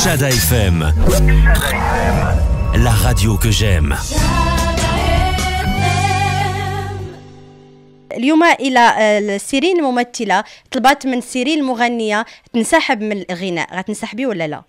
Chada FM, la radio que j'aime. اليوم إلى سيرين الممثلة طلبات من سيرين المغنية تنسحب من الغناء، غتنسحبي ولا لا؟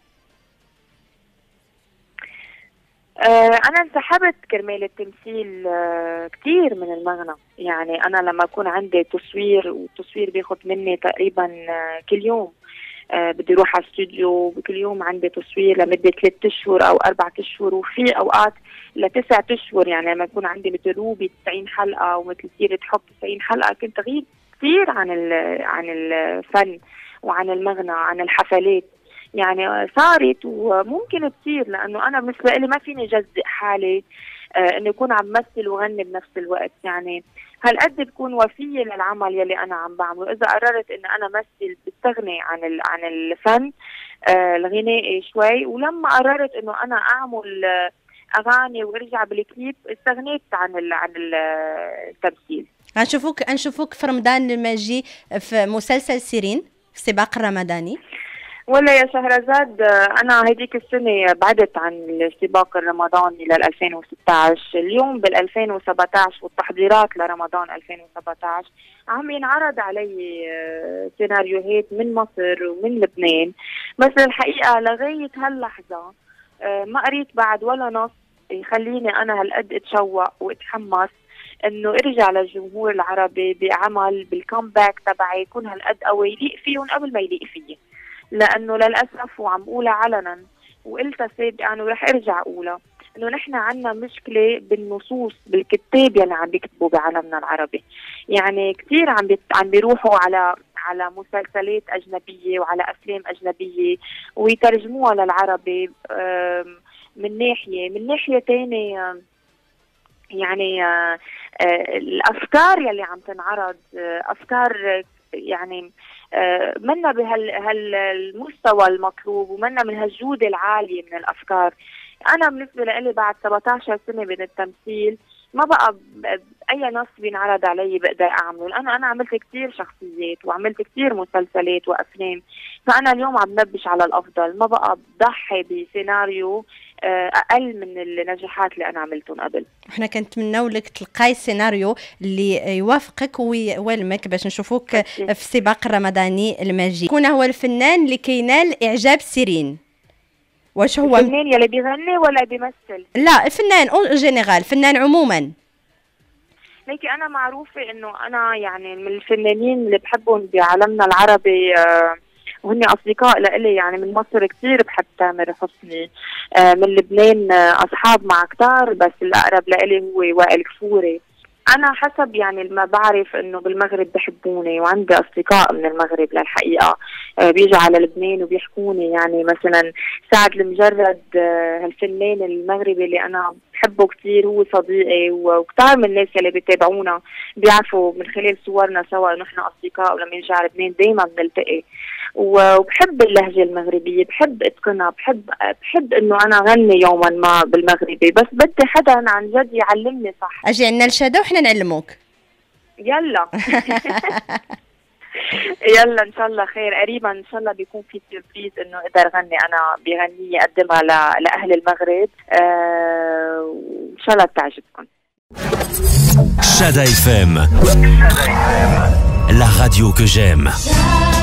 أنا انسحبت كرمال التمثيل كتير من المغنى. يعني أنا لما يكون عندي تصوير والتصوير بياخد مني تقريبا كل يوم، بدي اروح على الاستوديو كل يوم عندي تصوير لمدة 3 أشهر أو 4 أشهر، وفي أوقات ل9 أشهر. يعني لما يكون عندي مثل روبي 90 حلقة ومثل سيرة حب 90 حلقة، كنت غيب كثير عن الفن وعن المغنى عن الحفلات. يعني صارت وممكن تصير، لأنه أنا بالنسبة لي ما فيني جزء حالي انه يكون عم مثل وغني بنفس الوقت. يعني هالقد بكون وفية للعمل يلي انا عم بعمله. اذا قررت ان انا مثل بستغني عن الفن الغنائي شوي، ولما قررت انه انا اعمل اغاني وارجع بالكليب استغنيت عن التمثيل. نشوفوك في رمضان الماجي في مسلسل سيرين في السباق الرمضاني. ولا يا شهرزاد، أنا هديك السنة بعدت عن السباق الرمضاني لل 2016. اليوم بال 2017 والتحضيرات لرمضان 2017 عم ينعرض علي سيناريوهات من مصر ومن لبنان، بس الحقيقة لغاية هاللحظة ما قريت بعد ولا نص يخليني أنا هالقد اتشوق واتحمس انه ارجع للجمهور العربي بعمل بالكومباك تبعي يكون هالقد قوي يليق فيهم قبل ما يليق فيي. لأنه للأسف وعم أقولها علنا وقلتها سابقا ورح أرجع أقولها، إنه نحن عنا مشكلة بالنصوص بالكتاب يلي عم بيكتبوا بعالمنا العربي. يعني كثير عم بيروحوا على مسلسلات أجنبية وعلى أفلام أجنبية ويترجموها للعربي من ناحية تانية. يعني الأفكار يلي عم تنعرض أفكار يعني منا بهالمستوى المطلوب ومنا من هالجودة العالية من الأفكار. أنا بالنسبة لي بعد 17 سنة من التمثيل ما بقى أي نص بينعرض علي بقدر أعمله، لأنه أنا عملت كتير شخصيات وعملت كتير مسلسلات وأفلام، فأنا اليوم عم نبش على الأفضل. ما بقى بضحي بسيناريو أقل من النجاحات اللي أنا عملتهم قبل. احنا كنتمناو لك تلقاي سيناريو اللي يوافقك ويولمك باش نشوفوك في السباق الرمضاني الماجي. يكون هو الفنان اللي كينال إعجاب سيرين. واش هو الفنان يلي بيغني ولا بيمثل؟ لا، الفنان اون جينيرال، فنان عموما. ليكي أنا معروفة إنه أنا يعني من الفنانين اللي بحبهم بعالمنا العربي وهن أصدقاء لإلي. يعني من مصر كتير بحب تامر حسني، من لبنان أصحاب مع كتار، بس الأقرب لإلي هو وائل كفوري. أنا حسب يعني ما بعرف إنه بالمغرب بحبوني، وعندي أصدقاء من المغرب للحقيقة بيجوا على لبنان وبيحكوني. يعني مثلا سعد المجرد هالفنان المغربي اللي أنا بحبه كتير، هو صديقي، وكتار من الناس اللي بيتابعونا بيعرفوا من خلال صورنا سوا إنه إحنا أصدقاء، ولما نيجي على لبنان دايما بنلتقي. وبحب اللهجة المغربية، بحب اتقنها، بحب انه انا اغني يوما ما بالمغربي، بس بدي حدا عن جد يعلمني صح. اجي عنا الشهادة وحنا نعلموك. يلا يلا ان شاء الله خير قريبا، ان شاء الله بيكون في سيربريز انه اقدر اغني انا بغنية اقدمها لاهل المغرب. وان شاء الله بتعجبكم. Chada FM, la radio que j'aime.